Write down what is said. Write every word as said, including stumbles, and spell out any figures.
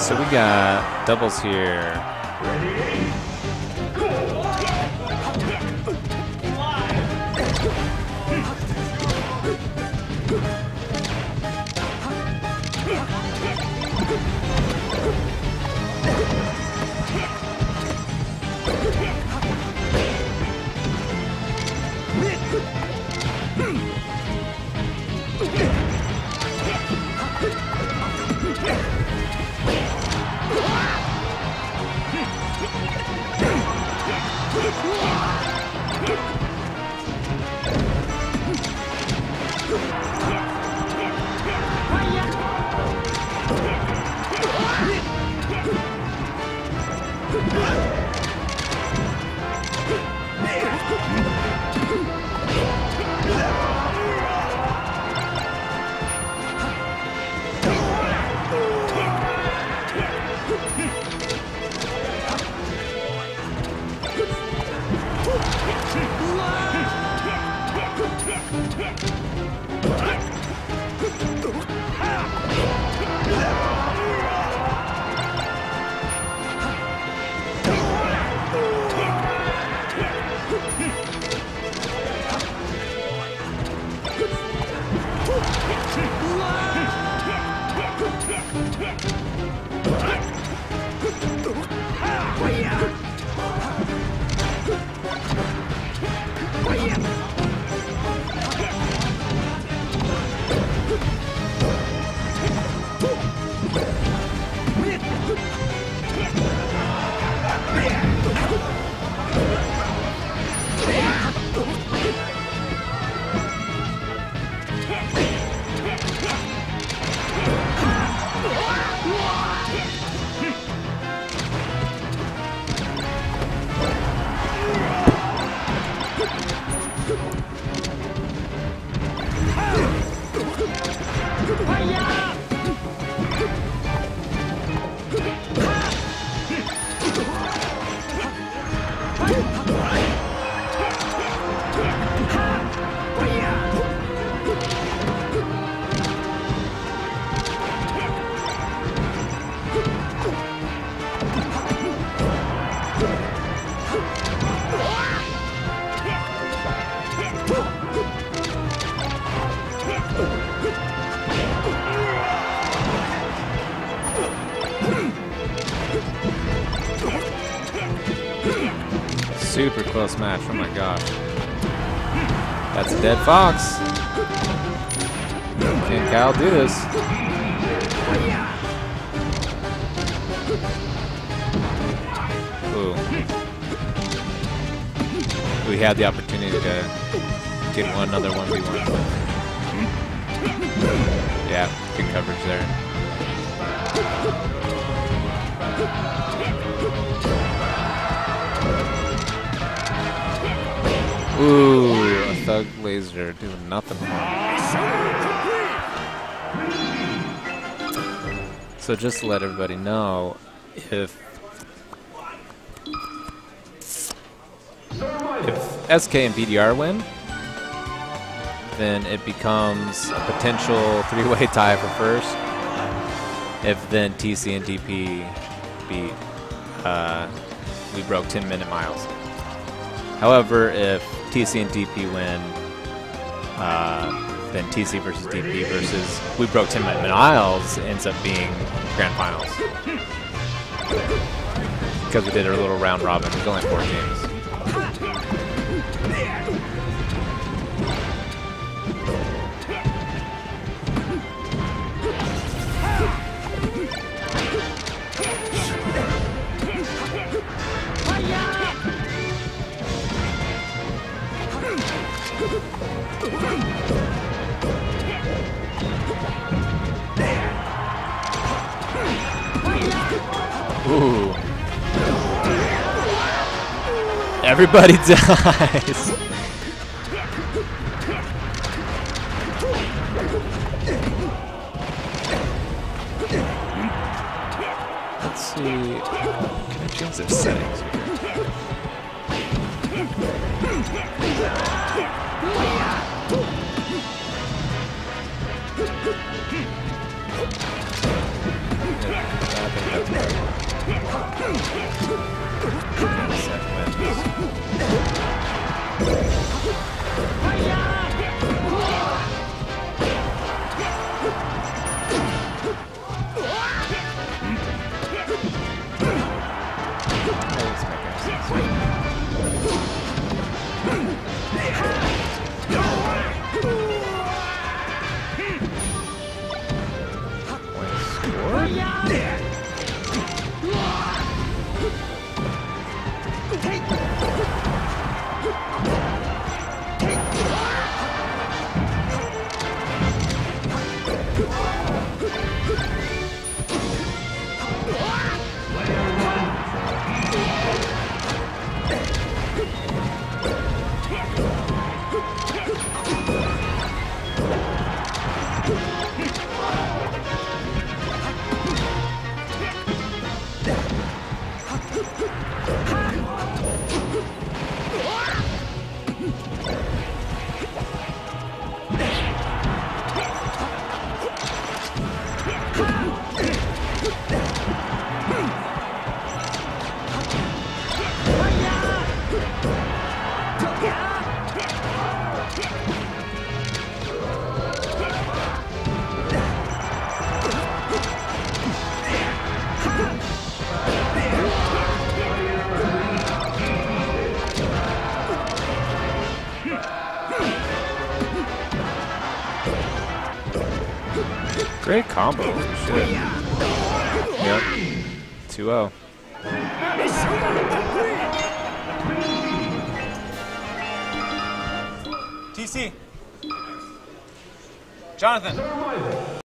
So we got doubles here. Super close match, oh my gosh. That's a dead fox. Can Kyle do this? Ooh. We had the opportunity to get one another one v one. Yeah, good coverage there. Ooh, a thug laser doing nothing wrong. So just to let everybody know, if if S K and B D R win, then it becomes a potential three-way tie for first. If then T C and D P beat, uh, we broke ten minute miles. However, if T C and D P win, uh, then T C versus D P versus we broke ten minute miles ends up being grand finals. Because we did our little round robin. There's only four games. Ooh. Everybody dies. Let's see. Can I change their settings here? I think Great combo. Shit. Yep. two oh. T C. Jonathan.